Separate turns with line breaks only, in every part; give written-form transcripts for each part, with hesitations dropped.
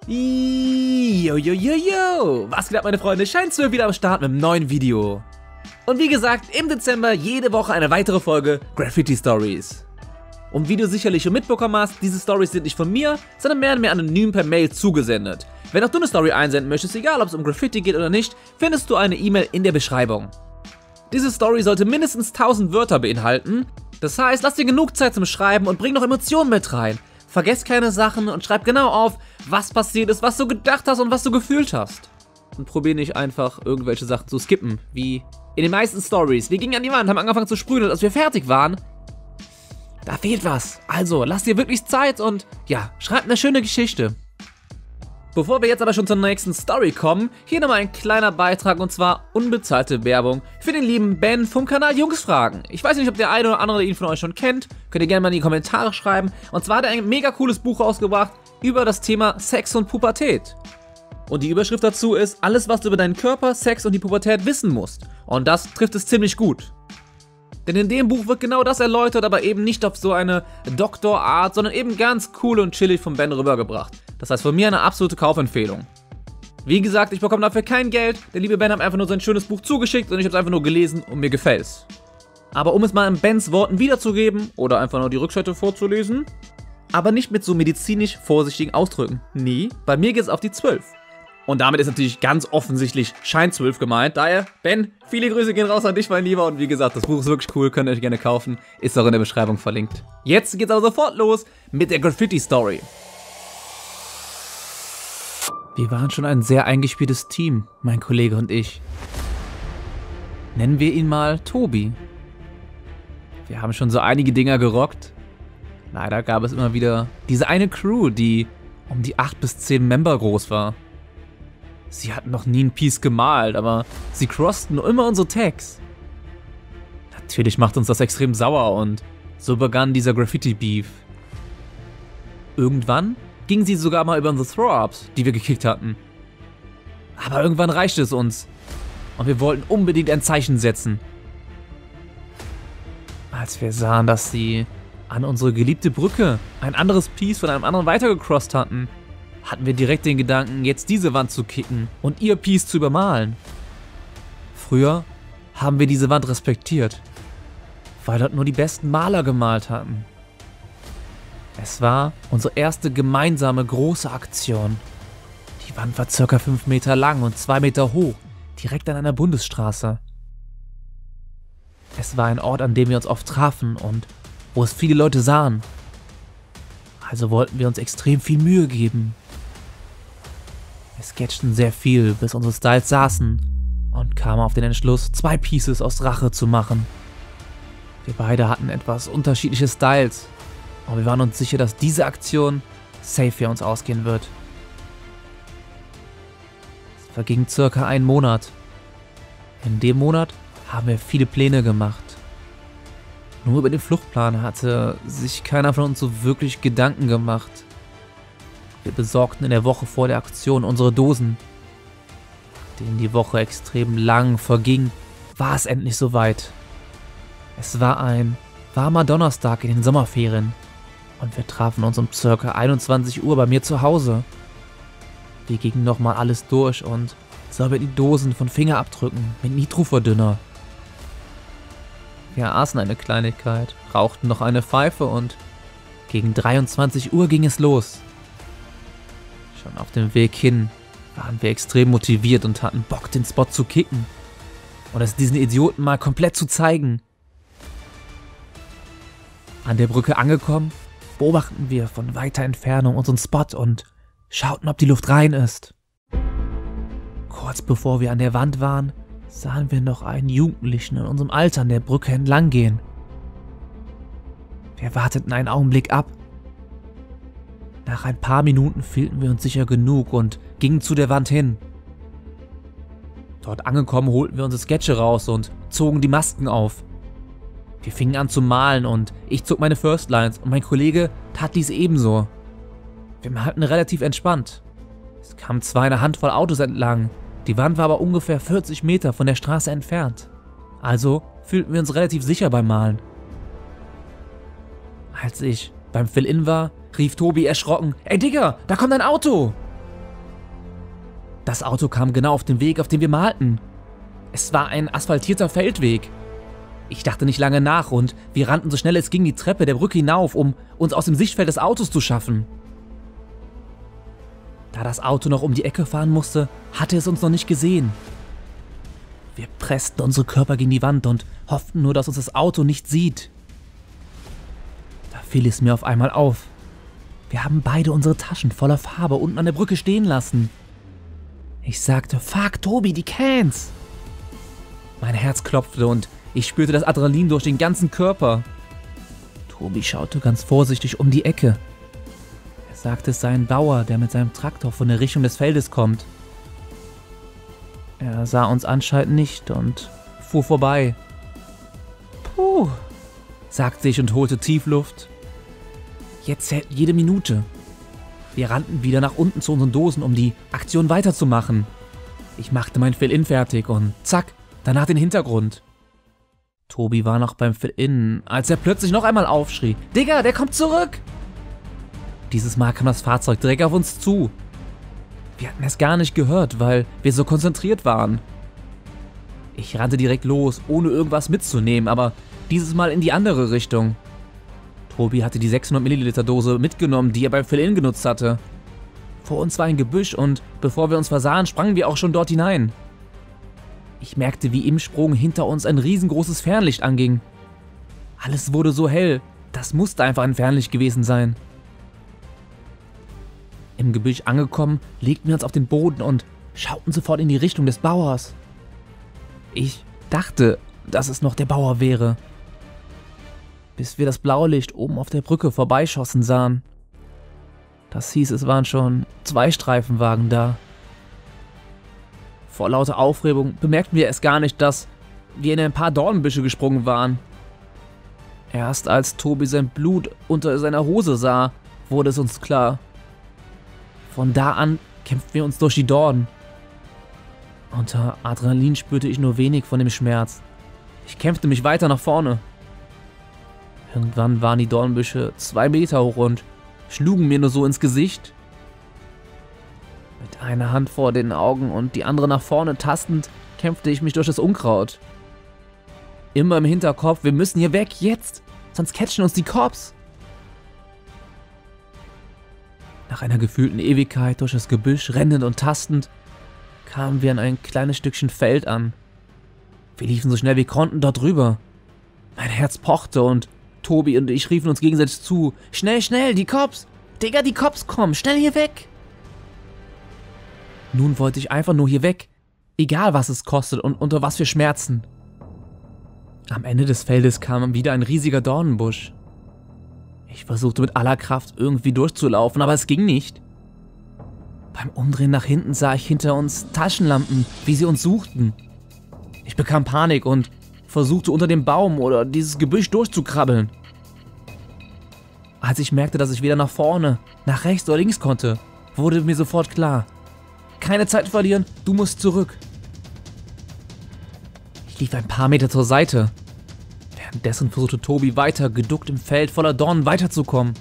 Yo, was geht ab, meine Freunde? Schein12 wieder am Start mit einem neuen Video. Und wie gesagt, im Dezember jede Woche eine weitere Folge Graffiti Stories. Und wie du sicherlich schon mitbekommen hast, diese Stories sind nicht von mir, sondern werden mir anonym per Mail zugesendet. Wenn auch du eine Story einsenden möchtest, egal ob es um Graffiti geht oder nicht, findest du eine E-Mail in der Beschreibung. Diese Story sollte mindestens 1000 Wörter beinhalten. Das heißt, lass dir genug Zeit zum Schreiben und bring noch Emotionen mit rein. Vergesst keine Sachen und schreib genau auf, was passiert ist, was du gedacht hast und was du gefühlt hast. Und probier nicht einfach irgendwelche Sachen zu skippen, wie in den meisten Stories. Wir gingen an die Wand, haben angefangen zu sprühen und als wir fertig waren, da fehlt was. Also, lass dir wirklich Zeit und ja, schreib eine schöne Geschichte. Bevor wir jetzt aber schon zur nächsten Story kommen, hier nochmal ein kleiner Beitrag und zwar unbezahlte Werbung für den lieben Ben vom Kanal Jungsfragen. Ich weiß nicht, ob der eine oder andere ihn von euch schon kennt, könnt ihr gerne mal in die Kommentare schreiben. Und zwar hat er ein mega cooles Buch rausgebracht über das Thema Sex und Pubertät. Und die Überschrift dazu ist, alles was du über deinen Körper, Sex und die Pubertät wissen musst. Und das trifft es ziemlich gut. Denn in dem Buch wird genau das erläutert, aber eben nicht auf so eine Doktorart, sondern eben ganz cool und chillig von Ben rübergebracht. Das heißt von mir eine absolute Kaufempfehlung. Wie gesagt, ich bekomme dafür kein Geld, der liebe Ben hat mir einfach nur sein schönes Buch zugeschickt und ich habe es einfach nur gelesen und mir gefällt's. Aber um es mal in Bens Worten wiederzugeben oder einfach nur die Rückseite vorzulesen, aber nicht mit so medizinisch vorsichtigen Ausdrücken. Nee, bei mir geht es auf die 12. Und damit ist natürlich ganz offensichtlich Schein12 gemeint. Daher, Ben, viele Grüße gehen raus an dich, mein Lieber. Und wie gesagt, das Buch ist wirklich cool, könnt ihr euch gerne kaufen. Ist auch in der Beschreibung verlinkt. Jetzt geht's aber sofort los mit der Graffiti-Story. Wir waren schon ein sehr eingespieltes Team, mein Kollege und ich. Nennen wir ihn mal Tobi. Wir haben schon so einige Dinger gerockt. Leider gab es immer wieder diese eine Crew, die um die 8 bis 10 Member groß war. Sie hatten noch nie ein Piece gemalt, aber sie crossten immer unsere Tags. Natürlich macht uns das extrem sauer und so begann dieser Graffiti-Beef. Irgendwann gingen sie sogar mal über unsere Throw-Ups, die wir gekickt hatten. Aber irgendwann reichte es uns und wir wollten unbedingt ein Zeichen setzen. Als wir sahen, dass sie an unsere geliebte Brücke ein anderes Piece von einem anderen weitergecrossed hatten, hatten wir direkt den Gedanken, jetzt diese Wand zu kicken und ihr Piece zu übermalen. Früher haben wir diese Wand respektiert, weil dort nur die besten Maler gemalt hatten. Es war unsere erste gemeinsame große Aktion. Die Wand war ca. 5 Meter lang und 2 Meter hoch, direkt an einer Bundesstraße. Es war ein Ort, an dem wir uns oft trafen und wo es viele Leute sahen. Also wollten wir uns extrem viel Mühe geben. Wir sketchten sehr viel, bis unsere Styles saßen und kamen auf den Entschluss, 2 Pieces aus Rache zu machen. Wir beide hatten etwas unterschiedliche Styles und wir waren uns sicher, dass diese Aktion safe für uns ausgehen wird. Es verging circa 1 Monat. In dem Monat haben wir viele Pläne gemacht. Nur über den Fluchtplan hatte sich keiner von uns so wirklich Gedanken gemacht. Wir besorgten in der Woche vor der Aktion unsere Dosen. Nachdem die Woche extrem lang verging, war es endlich soweit. Es war ein warmer Donnerstag in den Sommerferien und wir trafen uns um ca. 21 Uhr bei mir zu Hause. Wir gingen nochmal alles durch und säuberten die Dosen von Fingerabdrücken mit Nitroverdünner. Wir aßen eine Kleinigkeit, rauchten noch eine Pfeife und gegen 23 Uhr ging es los. Schon auf dem Weg hin waren wir extrem motiviert und hatten Bock, den Spot zu kicken und es diesen Idioten mal komplett zu zeigen. An der Brücke angekommen, beobachten wir von weiter Entfernung unseren Spot und schauten, ob die Luft rein ist. Kurz bevor wir an der Wand waren, sahen wir noch einen Jugendlichen in unserem Alter an der Brücke entlang gehen. Wir warteten einen Augenblick ab. Nach ein paar Minuten fühlten wir uns sicher genug und gingen zu der Wand hin. Dort angekommen holten wir unsere Sketche raus und zogen die Masken auf. Wir fingen an zu malen und ich zog meine First Lines und mein Kollege tat dies ebenso. Wir malten relativ entspannt. Es kamen zwar eine Handvoll Autos entlang, die Wand war aber ungefähr 40 Meter von der Straße entfernt. Also fühlten wir uns relativ sicher beim Malen. Als ich beim Fill-In war, rief Tobi erschrocken: „Ey Digga, da kommt ein Auto!" Das Auto kam genau auf den Weg, auf dem wir malten. Es war ein asphaltierter Feldweg. Ich dachte nicht lange nach und wir rannten so schnell es ging die Treppe der Brücke hinauf, um uns aus dem Sichtfeld des Autos zu schaffen. Da das Auto noch um die Ecke fahren musste, hatte es uns noch nicht gesehen. Wir pressten unsere Körper gegen die Wand und hofften nur, dass uns das Auto nicht sieht. Da fiel es mir auf einmal auf. Wir haben beide unsere Taschen voller Farbe unten an der Brücke stehen lassen. Ich sagte, fuck, Tobi, die Cans! Mein Herz klopfte und ich spürte das Adrenalin durch den ganzen Körper. Tobi schaute ganz vorsichtig um die Ecke. Er sagte, es sei ein Bauer, der mit seinem Traktor von der Richtung des Feldes kommt. Er sah uns anscheinend nicht und fuhr vorbei. Puh, sagte ich und holte tief Luft. Jetzt zählt jede Minute. Wir rannten wieder nach unten zu unseren Dosen, um die Aktion weiterzumachen. Ich machte mein Fill-In fertig und zack, danach den Hintergrund. Tobi war noch beim Fill-In, als er plötzlich noch einmal aufschrie. Digga, der kommt zurück! Dieses Mal kam das Fahrzeug direkt auf uns zu. Wir hatten es gar nicht gehört, weil wir so konzentriert waren. Ich rannte direkt los, ohne irgendwas mitzunehmen, aber dieses Mal in die andere Richtung. Tobi hatte die 600 Milliliter Dose mitgenommen, die er beim Fill-In genutzt hatte. Vor uns war ein Gebüsch und bevor wir uns versahen, sprangen wir auch schon dort hinein. Ich merkte, wie im Sprung hinter uns ein riesengroßes Fernlicht anging. Alles wurde so hell, das musste einfach ein Fernlicht gewesen sein. Im Gebüsch angekommen, legten wir uns auf den Boden und schauten sofort in die Richtung des Bauers. Ich dachte, dass es noch der Bauer wäre, bis wir das Blaulicht oben auf der Brücke vorbeischossen sahen. Das hieß, es waren schon 2 Streifenwagen da. Vor lauter Aufregung bemerkten wir es gar nicht, dass wir in ein paar Dornbüsche gesprungen waren. Erst als Tobi sein Blut unter seiner Hose sah, wurde es uns klar. Von da an kämpften wir uns durch die Dornen. Unter Adrenalin spürte ich nur wenig von dem Schmerz. Ich kämpfte mich weiter nach vorne. Irgendwann waren die Dornbüsche 2 Meter hoch und schlugen mir nur so ins Gesicht. Mit einer Hand vor den Augen und die andere nach vorne tastend, kämpfte ich mich durch das Unkraut. Immer im Hinterkopf, wir müssen hier weg, jetzt, sonst catchen uns die Cops. Nach einer gefühlten Ewigkeit durch das Gebüsch, rennend und tastend, kamen wir an ein kleines Stückchen Feld an. Wir liefen so schnell wir konnten dort rüber. Mein Herz pochte und Tobi und ich riefen uns gegenseitig zu. Schnell, schnell, die Cops! Digga, die Cops kommen, schnell hier weg! Nun wollte ich einfach nur hier weg, egal was es kostet und unter was für Schmerzen. Am Ende des Feldes kam wieder ein riesiger Dornenbusch. Ich versuchte mit aller Kraft irgendwie durchzulaufen, aber es ging nicht. Beim Umdrehen nach hinten sah ich hinter uns Taschenlampen, wie sie uns suchten. Ich bekam Panik und versuchte unter dem Baum oder dieses Gebüsch durchzukrabbeln. Als ich merkte, dass ich weder nach vorne, nach rechts oder links konnte, wurde mir sofort klar: keine Zeit verlieren, du musst zurück. Ich lief ein paar Meter zur Seite. Währenddessen versuchte Tobi weiter, geduckt im Feld voller Dornen weiterzukommen.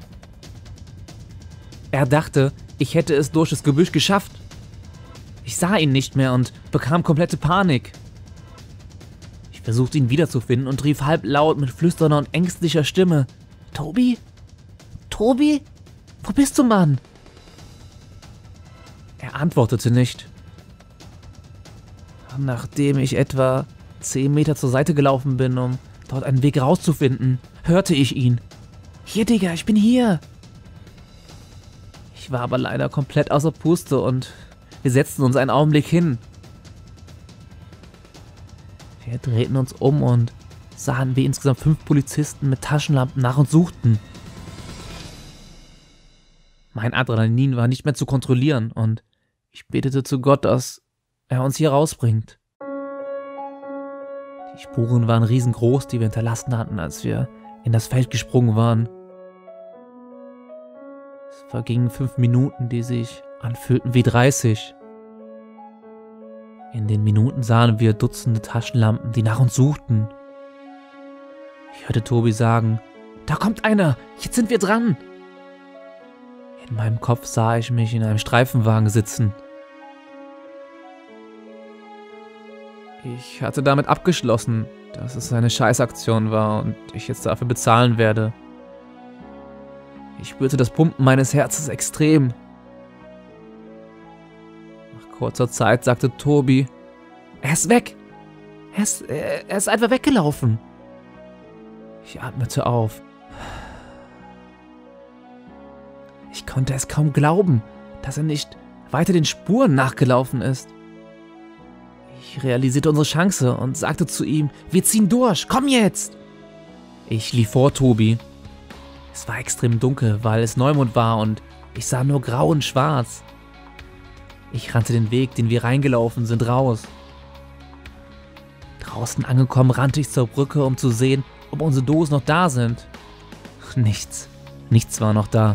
Er dachte, ich hätte es durch das Gebüsch geschafft. Ich sah ihn nicht mehr und bekam komplette Panik. Ich versuchte ihn wiederzufinden und rief halblaut mit flüsternder und ängstlicher Stimme: Tobi? Tobi? Wo bist du, Mann? Er antwortete nicht. Nachdem ich etwa 10 Meter zur Seite gelaufen bin, um dort einen Weg rauszufinden, hörte ich ihn. Hier, Digga, ich bin hier. Ich war aber leider komplett außer Puste und wir setzten uns einen Augenblick hin. Wir drehten uns um und sahen, wie insgesamt 5 Polizisten mit Taschenlampen nach uns suchten. Mein Adrenalin war nicht mehr zu kontrollieren und ich betete zu Gott, dass er uns hier rausbringt. Die Spuren waren riesengroß, die wir hinterlassen hatten, als wir in das Feld gesprungen waren. Es vergingen 5 Minuten, die sich anfühlten wie 30. In den Minuten sahen wir Dutzende Taschenlampen, die nach uns suchten. Ich hörte Tobi sagen: Da kommt einer, jetzt sind wir dran. In meinem Kopf sah ich mich in einem Streifenwagen sitzen. Ich hatte damit abgeschlossen, dass es eine Scheißaktion war und ich jetzt dafür bezahlen werde. Ich spürte das Pumpen meines Herzens extrem. Nach kurzer Zeit sagte Tobi, er ist weg. Er ist einfach weggelaufen. Ich atmete auf. Ich konnte es kaum glauben, dass er nicht weiter den Spuren nachgelaufen ist. Ich realisierte unsere Chance und sagte zu ihm, wir ziehen durch, komm jetzt! Ich lief vor Tobi. Es war extrem dunkel, weil es Neumond war und ich sah nur grau und schwarz. Ich rannte den Weg, den wir reingelaufen sind, raus. Draußen angekommen, rannte ich zur Brücke, um zu sehen, ob unsere Dosen noch da sind. Nichts war noch da.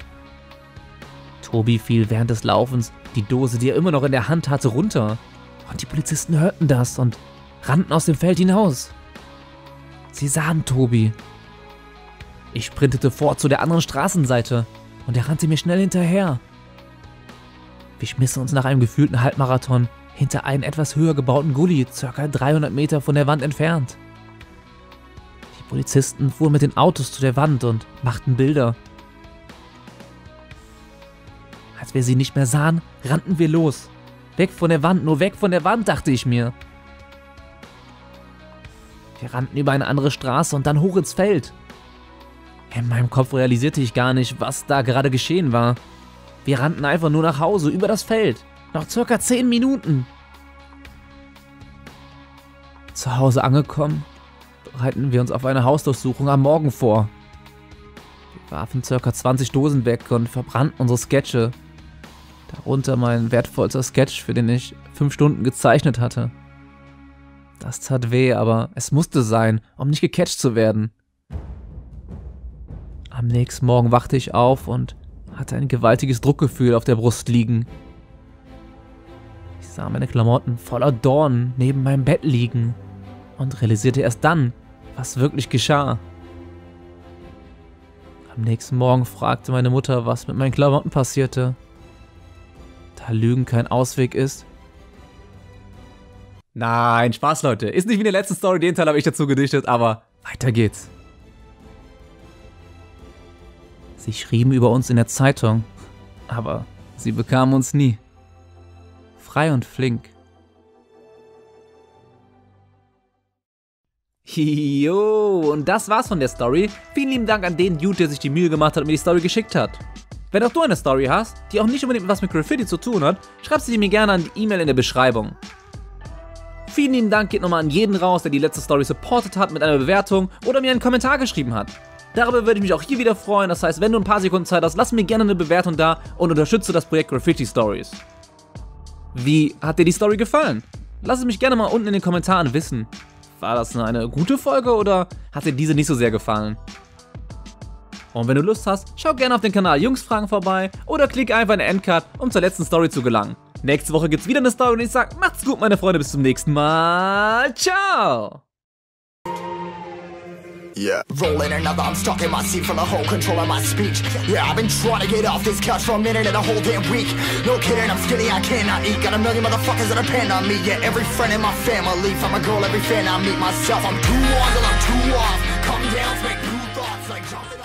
Tobi fiel während des Laufens die Dose, die er immer noch in der Hand hatte, runter. Und die Polizisten hörten das und rannten aus dem Feld hinaus. Sie sahen Tobi. Ich sprintete fort zu der anderen Straßenseite und er rannte mir schnell hinterher. Wir schmissen uns nach einem gefühlten Halbmarathon hinter einen etwas höher gebauten Gully, ca. 300 Meter von der Wand entfernt. Die Polizisten fuhren mit den Autos zu der Wand und machten Bilder. Als wir sie nicht mehr sahen, rannten wir los. Weg von der Wand, nur weg von der Wand, dachte ich mir. Wir rannten über eine andere Straße und dann hoch ins Feld. In meinem Kopf realisierte ich gar nicht, was da gerade geschehen war. Wir rannten einfach nur nach Hause, über das Feld. Noch ca. 10 Minuten. Zu Hause angekommen, bereiten wir uns auf eine Hausdurchsuchung am Morgen vor. Wir warfen ca. 20 Dosen weg und verbrannten unsere Sketche. Darunter mein wertvollster Sketch, für den ich 5 Stunden gezeichnet hatte. Das tat weh, aber es musste sein, um nicht gecatcht zu werden. Am nächsten Morgen wachte ich auf und hatte ein gewaltiges Druckgefühl auf der Brust liegen. Ich sah meine Klamotten voller Dornen neben meinem Bett liegen und realisierte erst dann, was wirklich geschah. Am nächsten Morgen fragte meine Mutter, was mit meinen Klamotten passierte. Da Lügen kein Ausweg ist. Nein, Spaß, Leute. Ist nicht wie in der letzten Story, den Teil habe ich dazu gedichtet, aber weiter geht's. Sie schrieben über uns in der Zeitung, aber sie bekamen uns nie. Frei und flink. Jo, und das war's von der Story. Vielen lieben Dank an den Dude, der sich die Mühe gemacht hat und mir die Story geschickt hat. Wenn auch du eine Story hast, die auch nicht unbedingt was mit Graffiti zu tun hat, schreib sie mir gerne an die E-Mail in der Beschreibung. Vielen lieben Dank geht nochmal an jeden raus, der die letzte Story supportet hat mit einer Bewertung oder mir einen Kommentar geschrieben hat. Darüber würde ich mich auch hier wieder freuen, das heißt, wenn du ein paar Sekunden Zeit hast, lass mir gerne eine Bewertung da und unterstütze das Projekt Graffiti Stories. Wie hat dir die Story gefallen? Lass es mich gerne mal unten in den Kommentaren wissen. War das eine gute Folge oder hat dir diese nicht so sehr gefallen? Und wenn du Lust hast, schau gerne auf den Kanal Jungsfragen vorbei oder klick einfach in den Endcard, um zur letzten Story zu gelangen. Nächste Woche gibt's wieder eine Story und ich sag, macht's gut, meine Freunde, bis zum nächsten Mal. Ciao!
Yeah, rolling another, I'm stuck in my seat for the whole control of my speech. Yeah, I've been trying to get off this couch for a minute and a whole damn week. No kidding, I'm skinny, I cannot eat. Got a million motherfuckers that depend on me. Yeah, every friend in my family, from a girl, every fan I meet myself. I'm too on till I'm too off. Come down, make new thoughts like jumping.